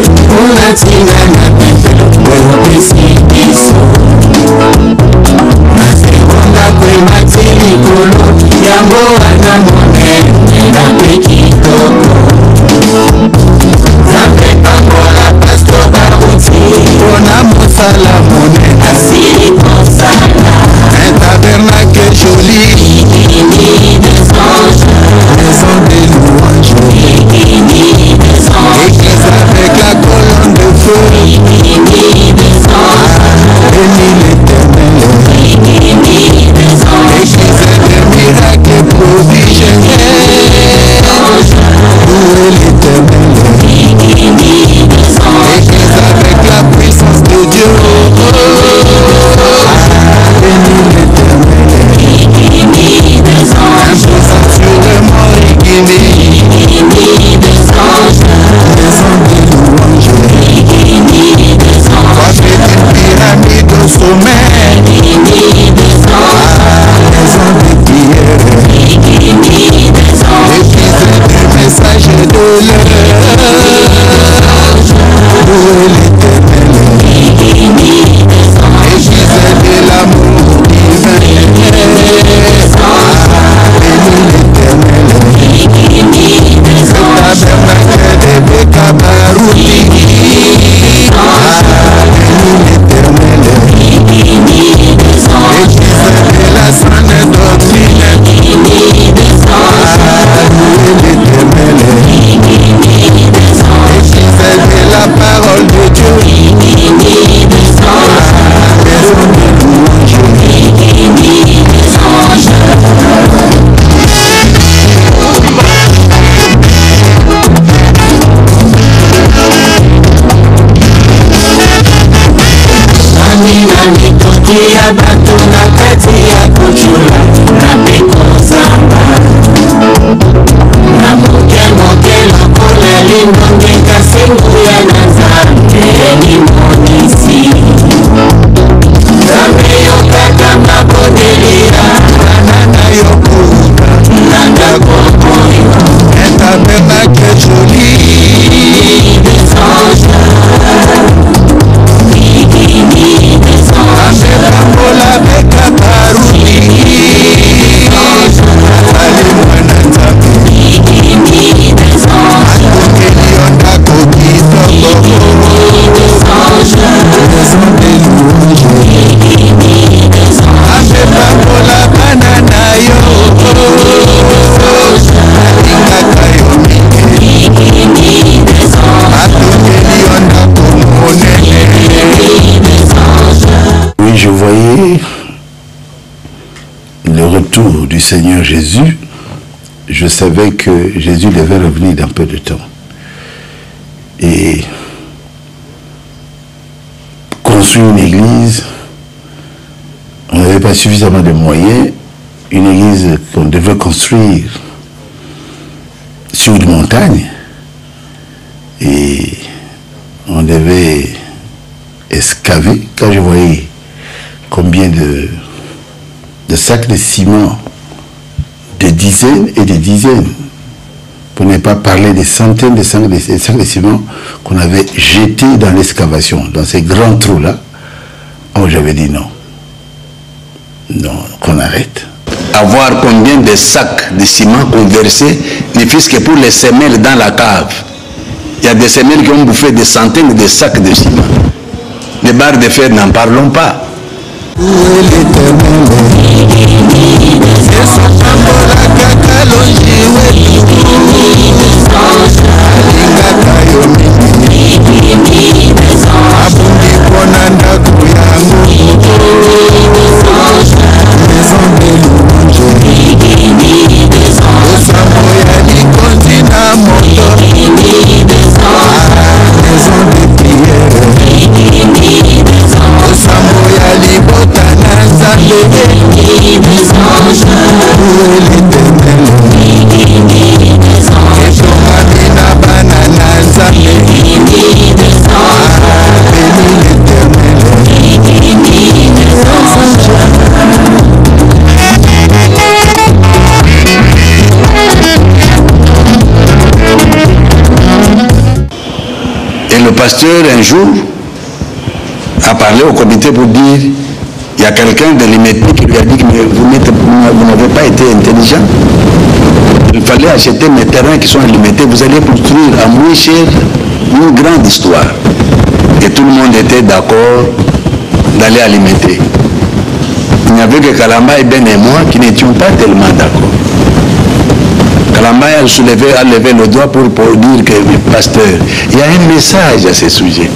Unatina na pepelo wewe pesikiso Nasekonda kwe matini kolo Yango wana mone Nena pekitoko Zambe pangola pasto baruti Ona mosala mone Asiri konsala Un tabernacle joli Église des anges Maison des louanges Église des anges Église avec la colonne de feu Église des anges Bénis l'Éternel Église des anges Église des miracles et prodiges Louez l'Éternel Église des anges Église avec la puissance de Dieu Bénis l'Éternel Église des anges Imposanturement Église des anges Maison des louanges Église des anges Coiffée d'une pyramide au sommet Église des anges Maison des prières Église des anges Église des messages de l'heure Louez l'Éternel Église des anges Église de l'amour divin Bénis l'Éternel Église des anges Tabernacle de Bekabarouti Bénis l'Éternel Église des anges Église de la sainte doctrine Église des anges Louez l'Éternel Église des anges Église de la parole de Dieu Église des anges Maison de louange Église des anges Nani tokia bato na kati ya kuchula na peko zamba na moke lokola limbonge kasengu ya na nzambe limonisi Zambe yokaka mabodelira Nana yokuka Nanga kokoyo Un tabernacle joli Des anges Église des anges Ambepangola bekabaruti Azali mwana nzambe Église des anges Akokeli ondako kitoko Église des anges Maison des louanges Église des anges Ambepangola banana yo Alingaka yo mingi Église des anges Akokeli ondako monene Oui, je voyais le retour du Seigneur Jésus. Je savais que Jésus devait revenir dans peu de temps. Et construire une église, on n'avait pas suffisamment de moyens. Une église qu'on devait construire sur une montagne. Et on devait excaver. Quand je voyais combien de sacs de ciment, de dizaines et de dizaines, pour ne pas parler des centaines de sacs de ciment qu'on avait jetés dans l'excavation, dans ces grands trous-là, oh, j'avais dit non. Non, qu'on arrête. Avoir combien de sacs de ciment qu'on versait, ne fût-ce que pour les semelles dans la cave. Il y a des semelles qui ont bouffé des centaines de sacs de ciment. Les barres de fer, n'en parlons pas. Église des anges, Et le pasteur, un jour, a parlé au comité pour dire, il y a quelqu'un de l'IMETI qui lui a dit que vous n'avez pas été intelligent. Il fallait acheter mes terrains qui sont à l'IMETI, vous allez construire à moins cher une grande histoire. Et tout le monde était d'accord d'aller à l'IMETI. Il n'y avait que Kalamba et Ben et moi qui n'étions pas tellement d'accord. Kalamba a levé le doigt pour dire que, pasteur, il y a un message à ce sujet.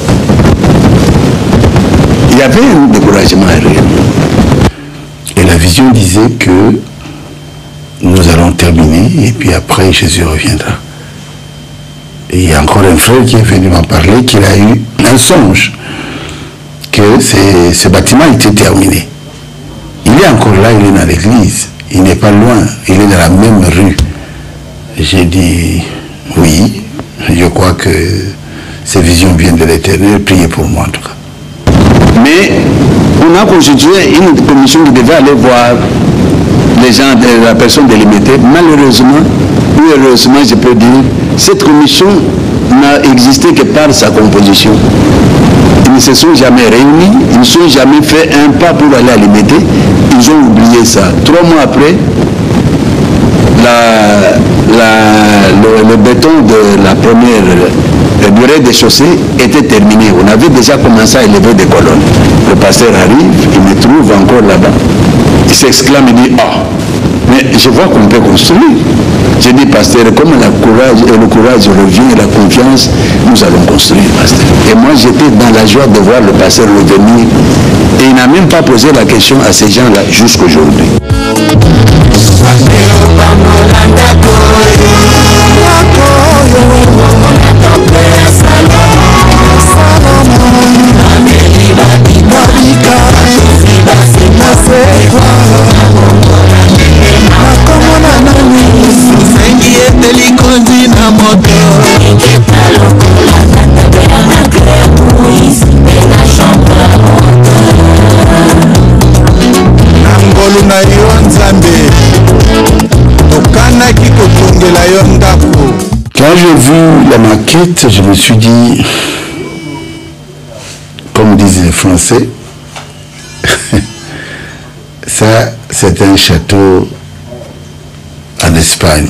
Il y avait un découragement réel. Et la vision disait que nous allons terminer et puis après Jésus reviendra. Et il y a encore un frère qui est venu m'en parler, qu'il a eu un songe que ce bâtiment était terminé. Il est encore là, il est dans l'église, il n'est pas loin, il est dans la même rue. J'ai dit oui, je crois que ces visions viennent de l'Éternel, priez pour moi en tout cas. Mais on a constitué une commission qui devait aller voir les gens, la personne délimitée. Malheureusement, ou heureusement je peux dire, cette commission n'a existé que par sa composition. Ils ne se sont jamais réunis, ils ne sont jamais fait un pas pour aller à l'imiter. Ils ont oublié ça. 3 mois après, le béton de la première du rez-de-chaussée était terminé. On avait déjà commencé à élever des colonnes. Le pasteur arrive, il me trouve encore là-bas. Il s'exclame, il dit, ah, mais je vois qu'on peut construire. J'ai dit, pasteur, comme le courage revient et la confiance, nous allons construire, pasteur. Et moi, j'étais dans la joie de voir le pasteur revenir. Et il n'a même pas posé la question à ces gens-là jusqu'aujourd'hui. Quand j'ai vu la maquette, je me suis dit, comme disent les Français, ça c'est un château en Espagne.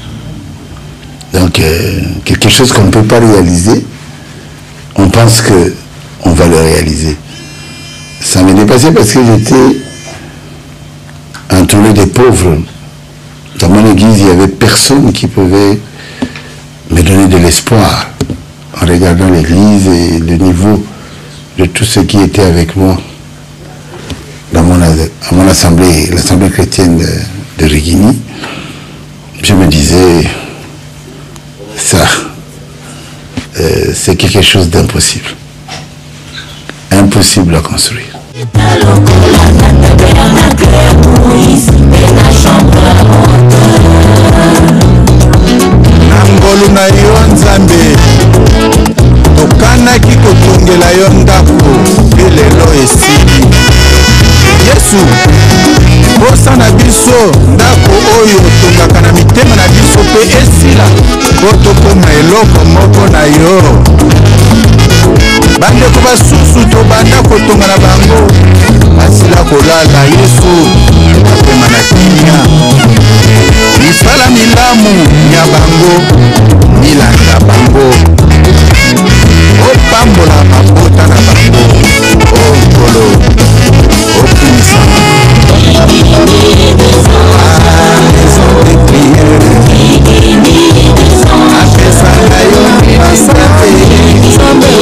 Donc quelque chose qu'on ne peut pas réaliser, on pense qu'on va le réaliser. Ça m'est dépassé parce que j'étais entouré des pauvres. Dans mon église, il n'y avait personne qui pouvait me donner de l'espoir en regardant l'église et le niveau de tout ce qui était avec moi à mon assemblée, l'assemblée chrétienne de Rigini. Je me disais, ça, c'est quelque chose d'impossible. Impossible à construire. ngolu na yo nzambe tokanaki kotongela yo ndako mpe lelo esili yesu posa na biso ndako oyo tongaka na mitema na biso mpe esila po tokoma eloko moko na yo bandeko basusu tobanda kotonga na bango basila kolala yesu apema na kimia misala milamu ya bango milanda bango opambola mabota na bango okolo okumisa apesanga yo masate nzambe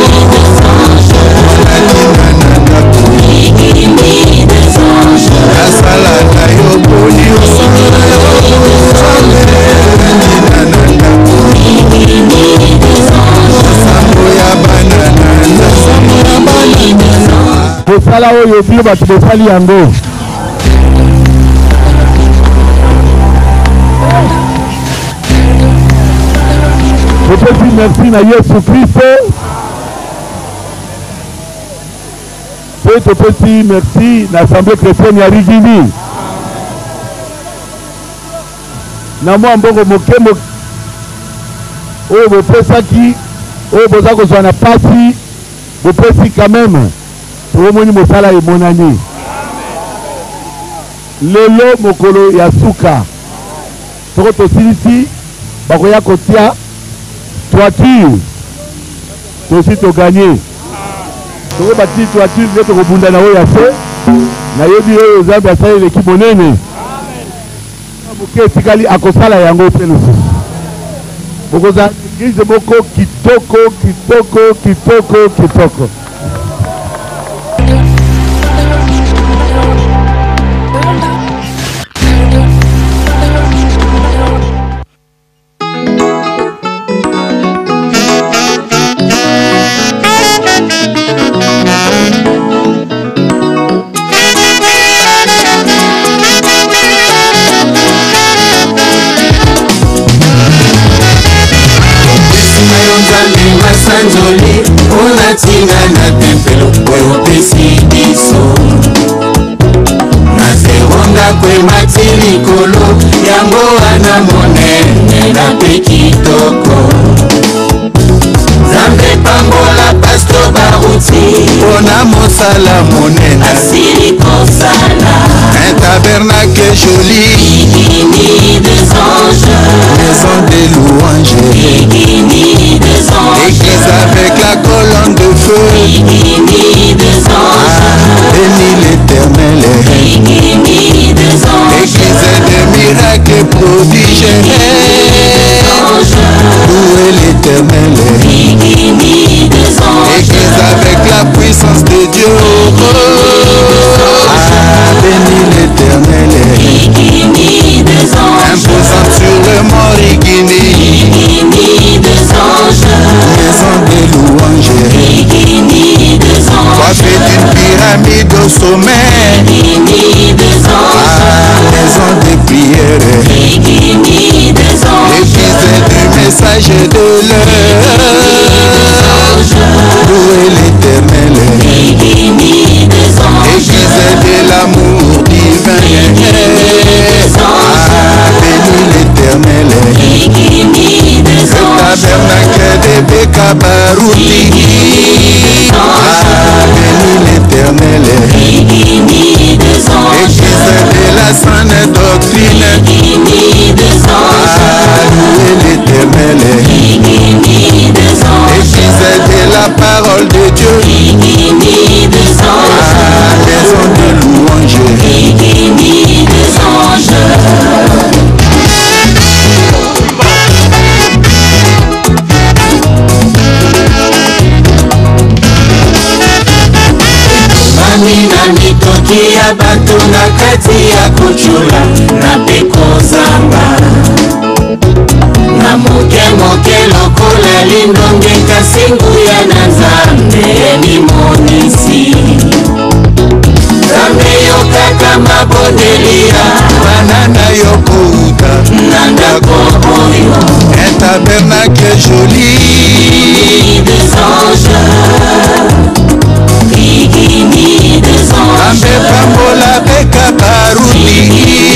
asalaka yo boni osala kosala oyo bino bato bosali yango topesi merci na Yesu Kristo mpe topesi merci na assemblée chrétienne ya Rigini na mwa mbongo moke oyo bopesaki oyo boza kozwa na pasi bopesi quand même tomoni mosala emonani lelo mokolo ya suka soko tosilisi bakoya kotia toiture tosi toganye soko bati toiture nde tokobunda na oyo ya se nayebi oyo nzambe asali leki monene moke etikali akosala yango mpe lisusu bokozala eglize moko kitoko kitoko kitoko kitoko. Sanjoli, unatinga na tempelo, wewe pesi biso. Naseronga kwe matili kolo, yango ana monene na pekitoko. Zambe pambola pasto baruti, ona mosala monene. Asiri kosala, un tabernacle joli. Igini des anges, maison des louanges. Igini des anges, église avec la colonne de feu. Igini des anges, bénis l'Éternel. Igini des anges, église des miracles et prodiges. Louez l'Éternel. Igini des anges, église avec la puissance de Dieu. Bénis l'Éternel. Igini des anges, imposant sur le mort. Igini des anges, maison des louanges. Igini des anges, coiffé d'une pyramide au sommet. Igini des anges, maison des prières. Igini des anges, église du message de l'heure. Louez l'Éternel. Igini des anges, église de l'amour divin. Bénis l'Éternel. Igini des anges, le tabernacle de Bekabarouti. Bénis l'Éternel. Igini des anges, église de la sainte doctrine. Igini des anges, louez l'Éternel. Igini des anges, église de la parole de Dieu. Igini des anges, maison de louanges. Igini des anges. Amina mitoki ya bato na kati ya kuchula na peko zamba. Na moke moke lokola lindonge kasingu ya na nzambe limonisi. Nzambe yokaka mabondelia banana yokouta nandako oyo. Un tabernacle joli. Igini des anges, Igini des anges, Ambe pambola beka baruti.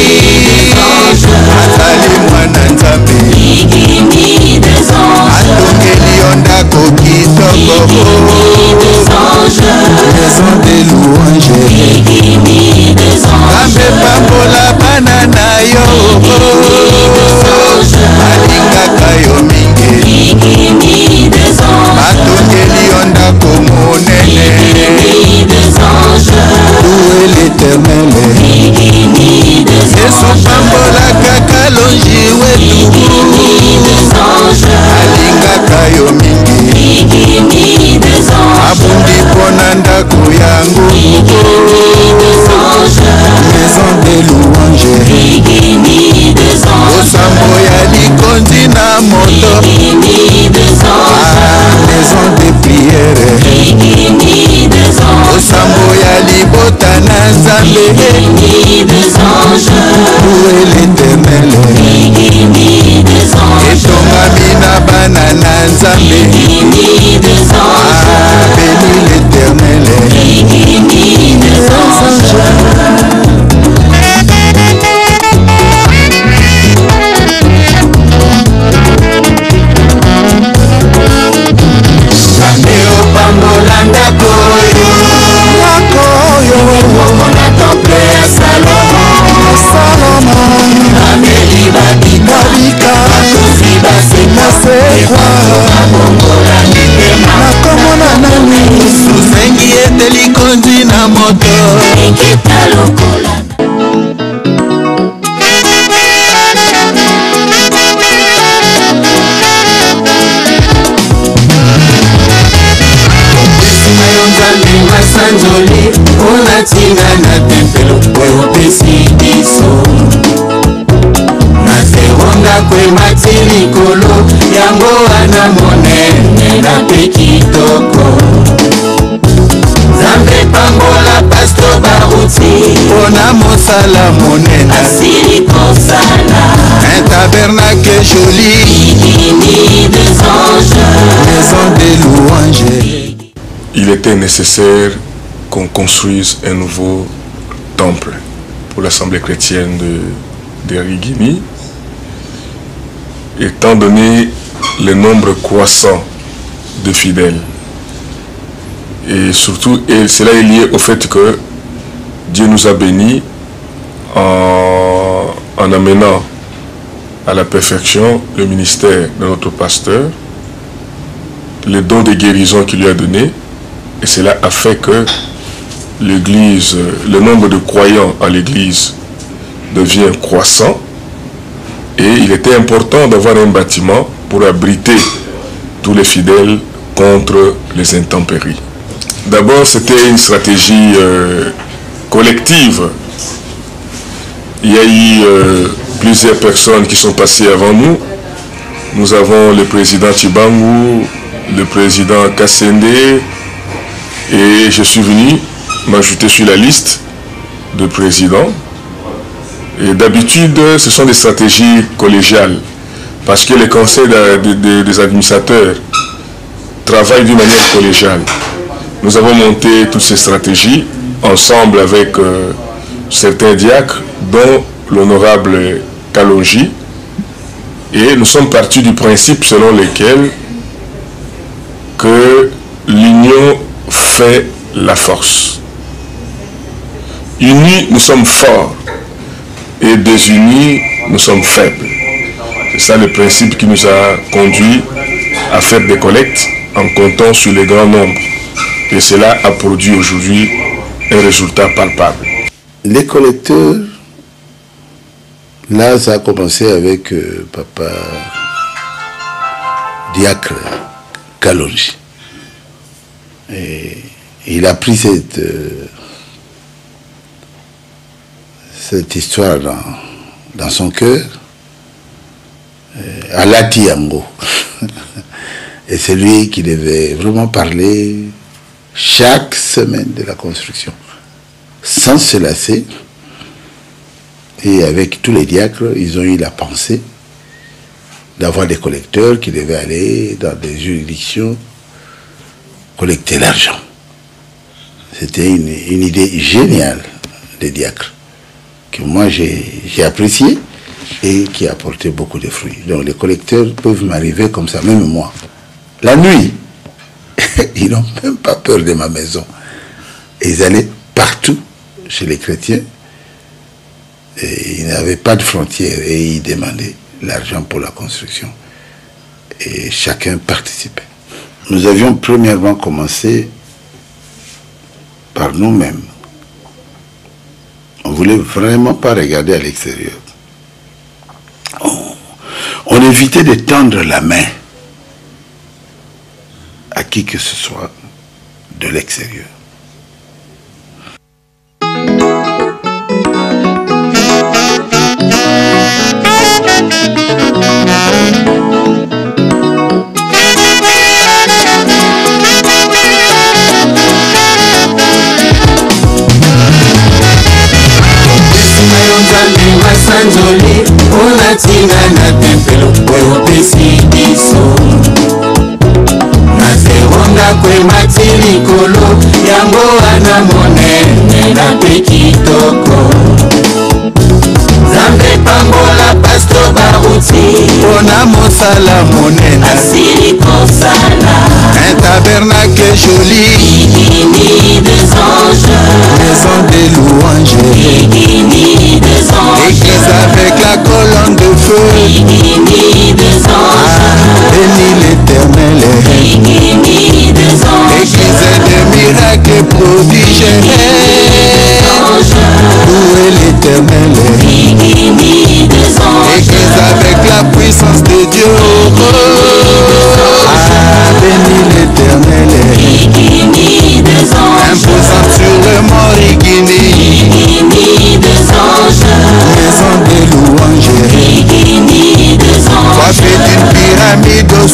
Atali mwana nzambe. Igini des anges, atongeli ondako kitoko. Igini des anges, maison des louanges. Igini des anges, Ambe pambola banana yo. Alingaka yo mingi. Igini des anges, atongeli ondako monene. Igini des anges, louez l'Éternel. Igini des anges, Yesu pambola kaka longi wetu. Igini des anges, alingaka yo mingi. Igini des anges, abundi pona ndako yangu. Igini des anges, maison des louanges. Igini des anges, osambo ya likondi na moto. Igini des anges, maison des prières. Igini des anges, osambo ya libota na nzambe. Igini des anges, louez l'Éternel. Igini des anges, etongami na bana na nzambe. Igini des anges, bénis l'Éternel. Igini des anges. bateli kondi na moto ekita lokola Sanjoli, ona tina na tempelo, we opesi biso. Na seronga kwe matili kolo, yango ana monene na pekitoko. Zambe pambola pasto baruti, ona mosala monene. Asiri kosala, un tabernacle joli, ni des anges, maison des louanges. Il était nécessaire qu'on construise un nouveau temple pour l'Assemblée chrétienne de Rigimi, étant donné le nombre croissant de fidèles. Et surtout, et cela est lié au fait que Dieu nous a bénis en amenant à la perfection le ministère de notre pasteur, les dons de guérison qu'il lui a donnés. Et cela a fait que l'église, le nombre de croyants à l'église devient croissant. Et il était important d'avoir un bâtiment pour abriter tous les fidèles contre les intempéries. D'abord, c'était une stratégie collective. Il y a eu plusieurs personnes qui sont passées avant nous. Nous avons le président Chibangu, le président Kassende, et je suis venu m'ajouter sur la liste de présidents. Et d'habitude, ce sont des stratégies collégiales, parce que les conseils des administrateurs travaillent d'une manière collégiale. Nous avons monté toutes ces stratégies ensemble avec certains diacres, dont l'honorable Kalonji, et nous sommes partis du principe selon lequel que l'union fait la force. Unis, nous sommes forts, et désunis, nous sommes faibles. C'est ça le principe qui nous a conduit à faire des collectes en comptant sur les grands nombres. Et cela a produit aujourd'hui un résultat palpable. Les collecteurs, là, ça a commencé avec Papa Diacre Kalonji. Et il a pris cette histoire dans son cœur, à Latiango. Et c'est lui qui devait vraiment parler chaque semaine de la construction, sans se lasser. Et avec tous les diacres, ils ont eu la pensée d'avoir des collecteurs qui devaient aller dans des juridictions collecter l'argent. C'était une idée géniale des diacres, que moi j'ai apprécié et qui a apporté beaucoup de fruits. Donc les collecteurs peuvent m'arriver comme ça, même moi. La nuit, ils n'ont même pas peur de ma maison. Et ils allaient partout chez les chrétiens. Et ils n'avaient pas de frontières et ils demandaient l'argent pour la construction. Et chacun participait. Nous avions premièrement commencé par nous-mêmes. On ne voulait vraiment pas regarder à l'extérieur. On évitait de tendre la main à qui que ce soit de l'extérieur. Sanjoli, ona tina na tempelo, we opesi biso. Na seronga kwe matili kolo, yango ana monene na pekitoko. Zambe pambola pasto baruti, ona mosala monene. Asiri kosala, un tabernacle joli, ni des anges, maison des louanges. Église avec la colonne de feu, bénis l'éternel. Église de miracles et prodiges.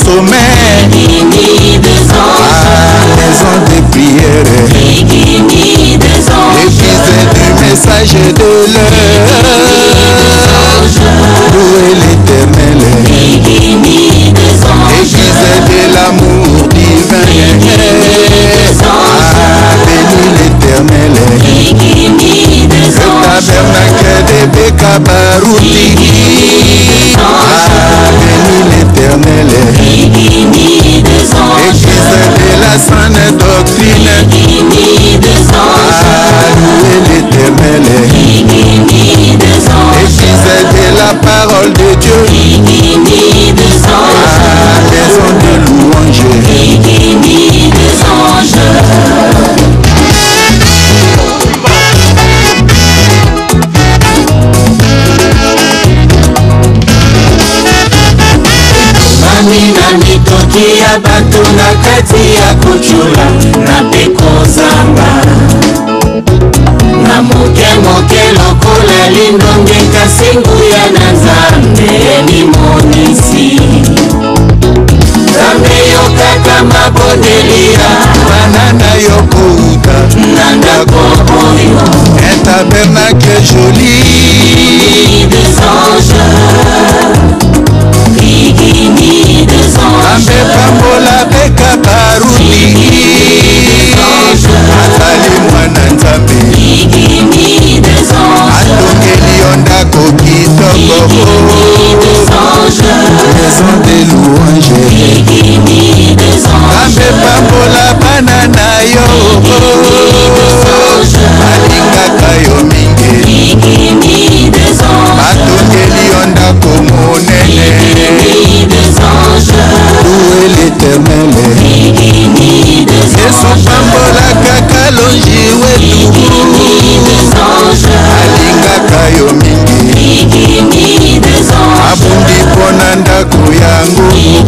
sommet. Maison de prière. Église du message de l'heure. Louez l'Éternel. Église de l'amour divin. Bénis l'Éternel. Le tabernacle de Bekabarouti. Bénis l'Éternel. Église de la sainte doctrine. Louez l'Éternel. Église de la parole de Dieu. Maison de louange. Mina mitoki ya bato na kati ya kuchula na pekozamba na moke moke lokola lindonge kasingu ya na Nzambe limonisi Nzambe yokaka mabonelia banana yokouta nandako oyo un tabernacle joli des anges. Ambe pambola beka baruti Atali mwana Nzambe Atongeli ondako kitoko Maison de louange Ambe pambola banana yo Alingaka yo mingi Atongeli ondako monene Louez l'Éternel. Yesu pambola kaka longi wetu alingaka yo mingi abundi pona ndako yango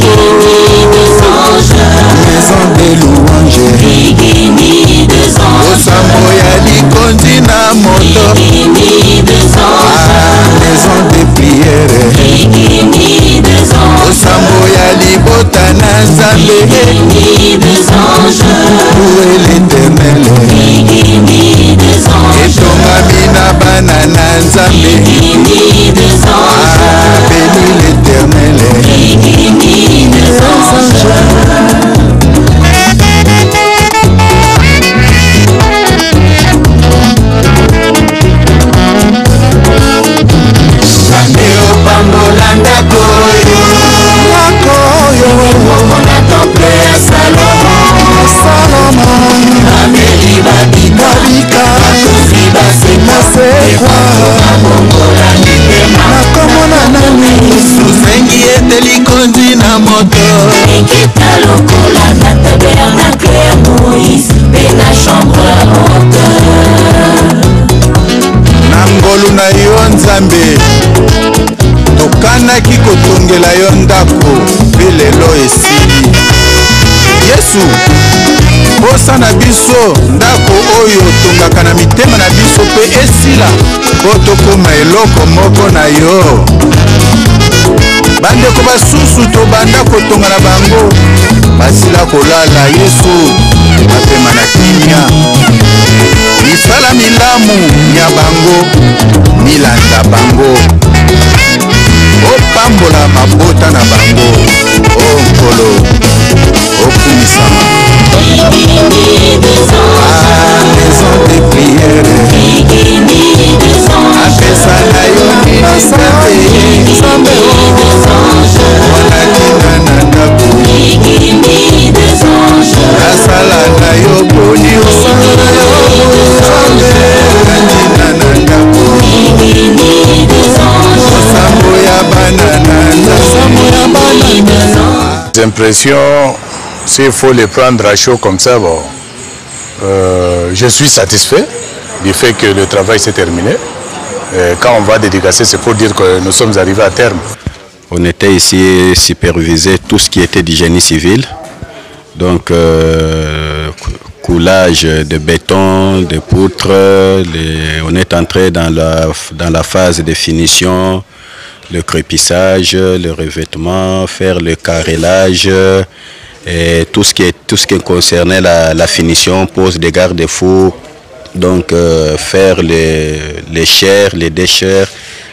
maison de louange osambo ya likonzi na moto maison de prière osambo ya libota na Nzambe louez l'Éternel etongami na bana na Nzambe bénis l'Éternel Susengi ete likondi na moto Ekita lokola na tabernacle ya Moïse pe na chambre haute na ngolu na yo Nzambe tokanaki kotongela yo ndako mpe lelo esili Yesu posa na biso ndako oyo tongaka na mitema na biso mpe esila po tokoma eloko moko na yo bandeko basusu tobanda kotonga na bango basila kolala Yesu bapema na kimia misala milamu ya bango milanda bango opambola mabota na bango o nkolo okumisama maison de prière apesa na yo Nzambe wanatina na ndako asala na yo boni osala yo wanatina na ndako osambo ya bana na Les impressions, s'il faut les prendre à chaud comme ça, bon, je suis satisfait du fait que le travail s'est terminé. Quand on va dédicacer, c'est pour dire que nous sommes arrivés à terme. On était ici superviser tout ce qui était du génie civil. Donc, coulage de béton, de poutres. On est entré dans la phase de finition, le crépissage, le revêtement, faire le carrelage, et tout ce qui concernait la finition, pose des garde-fous, donc faire les chairs, les déchets,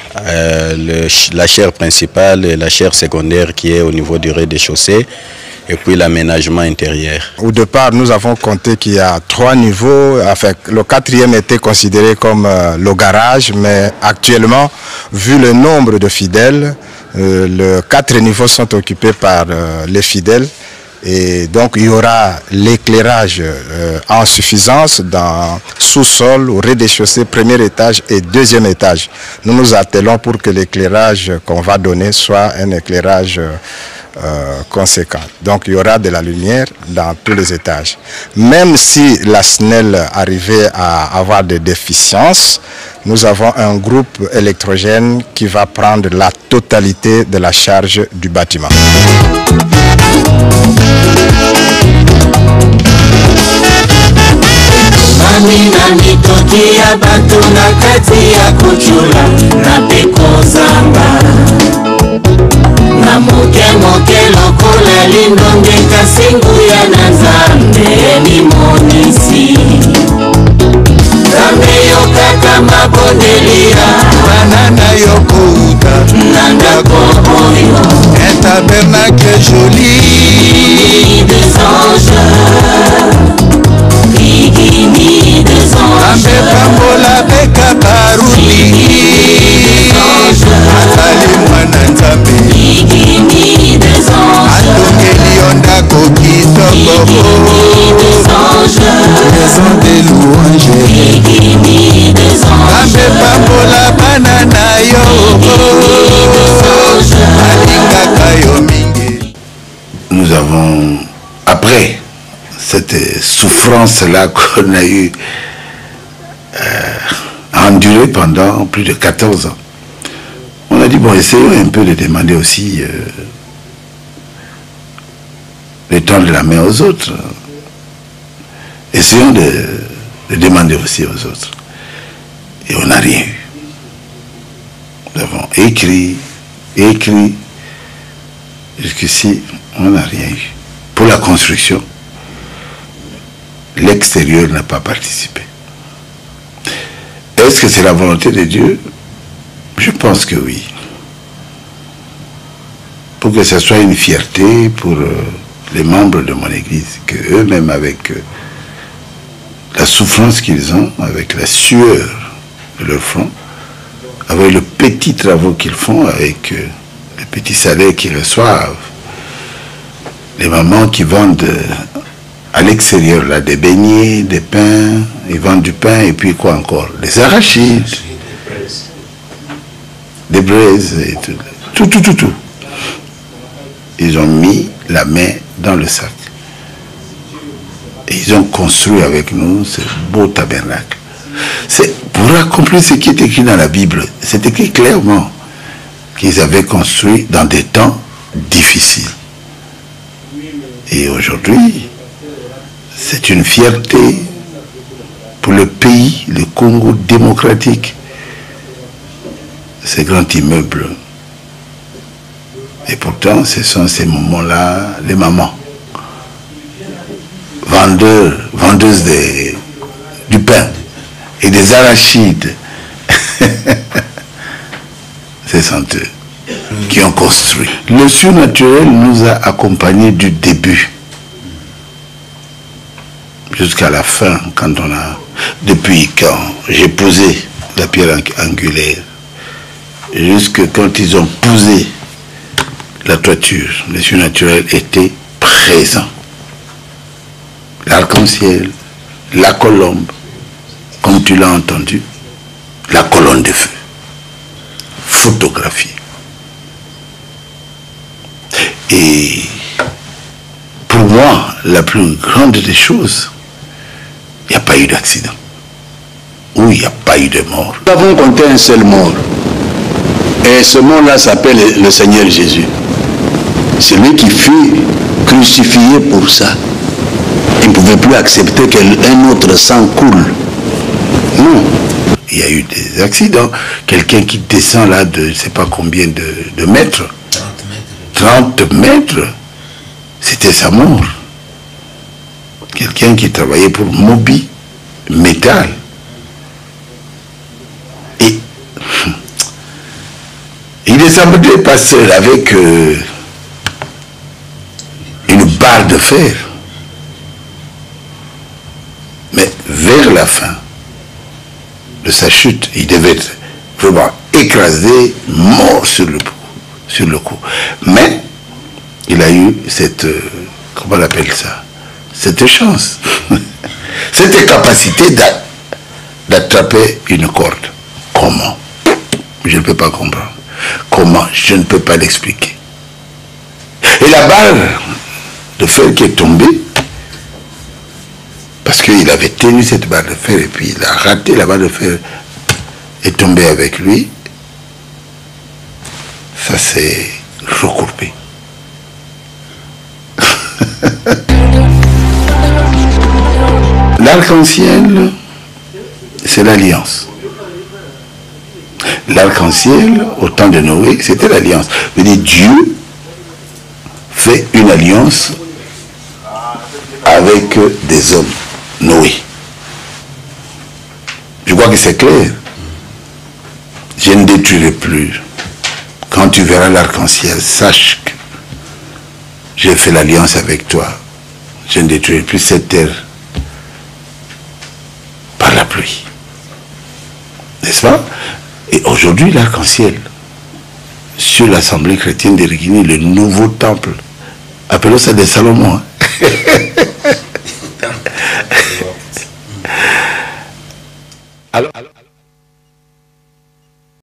la chaire principale et la chaire secondaire qui est au niveau du rez-de-chaussée, et puis l'aménagement intérieur. Au départ, nous avons compté qu'il y a 3 niveaux. Enfin, le 4e était considéré comme le garage, mais actuellement, vu le nombre de fidèles, les 4 niveaux sont occupés par les fidèles. Et donc, il y aura l'éclairage en suffisance dans sous-sol, au rez-de-chaussée, premier étage et 2e étage. Nous nous attelons pour que l'éclairage qu'on va donner soit un éclairage conséquent. Donc il y aura de la lumière dans tous les étages. Même si la SNEL arrivait à avoir des déficiences, nous avons un groupe électrogène qui va prendre la totalité de la charge du bâtiment. Na moke lokola lindonge kasinguya na Nzambe limonisi Nzambe yokaka mabondelia banana yokuta nandako oyo un tabernacle joli des anges Bikini des anges Nzambe pambola beka barudi Azali mwana Nzambe Andongeli ondako kitoko Maison des louanges Nzambe pambola banana yo Alingaka yo mingi. Nous avons, après cette souffrance-là qu'on a eu endurée pendant plus de 14 ans, on a dit, bon, essayons un peu de demander aussi de tendre la main aux autres. Essayons de demander aussi aux autres. Et on n'a rien eu. Nous avons écrit, jusqu'ici, on n'a rien eu. Pour la construction, l'extérieur n'a pas participé. Est-ce que c'est la volonté de Dieu? Je pense que oui. Pour que ce soit une fierté pour les membres de mon église, que eux-mêmes, avec la souffrance qu'ils ont, avec la sueur de leur front, avec le petit travaux qu'ils font, avec les petits salaires qu'ils reçoivent, les mamans qui vendent à l'extérieur là des beignets, des pains, ils vendent du pain et puis quoi encore? Des arachides, des braises et tout. Ils ont mis la main dans le sac. Et ils ont construit avec nous ce beau tabernacle. C'est pour accomplir ce qui est écrit dans la Bible. C'est écrit clairement qu'ils avaient construit dans des temps difficiles. Et aujourd'hui, c'est une fierté pour le pays, le Congo démocratique, ces grands immeubles. Et pourtant, ce sont ces moments-là, les mamans, vendeuses du pain et des arachides. Ce sont eux qui ont construit. Le surnaturel nous a accompagnés du début jusqu'à la fin, depuis quand j'ai posé la pierre angulaire, jusque quand ils ont posé la toiture, le surnaturel était présent. L'arc-en-ciel, la colombe, comme tu l'as entendu, la colonne de feu, photographiée. Et pour moi, la plus grande des choses, il n'y a pas eu d'accident. Ou il n'y a pas eu de mort. Nous avons compté un seul mort. Et ce mort-là s'appelle le Seigneur Jésus. C'est lui qui fut crucifié pour ça. Il ne pouvait plus accepter qu'un autre sang coule. Non. Il y a eu des accidents. Quelqu'un qui descend là de je ne sais pas combien de mètres. 30 mètres. C'était sa mort. Quelqu'un qui travaillait pour Moby Métal. Et il est semblé passer avec une barre de fer. Mais vers la fin de sa chute, il devait être vraiment écrasé, mort sur le coup. Mais il a eu cette, comment on appelle ça, cette chance, cette capacité d'attraper une corde. Comment? Je ne peux pas comprendre. Comment? Je ne peux pas l'expliquer. Et la barre de fer qui est tombée, parce qu'il avait tenu cette barre de fer et puis il a raté la barre de fer, est tombée avec lui, ça s'est recourbé. L'arc-en-ciel, c'est l'alliance. L'arc-en-ciel, au temps de Noé, c'était l'alliance. Dieu fait une alliance avec des hommes. Noé. Je crois que c'est clair. Je ne détruirai plus. Quand tu verras l'arc-en-ciel, sache que j'ai fait l'alliance avec toi. Je ne détruirai plus cette terre par la pluie. N'est-ce pas? Et aujourd'hui, l'arc-en-ciel, sur l'Assemblée chrétienne d'Irigini, le nouveau temple, appelons ça des Salomon. Hein?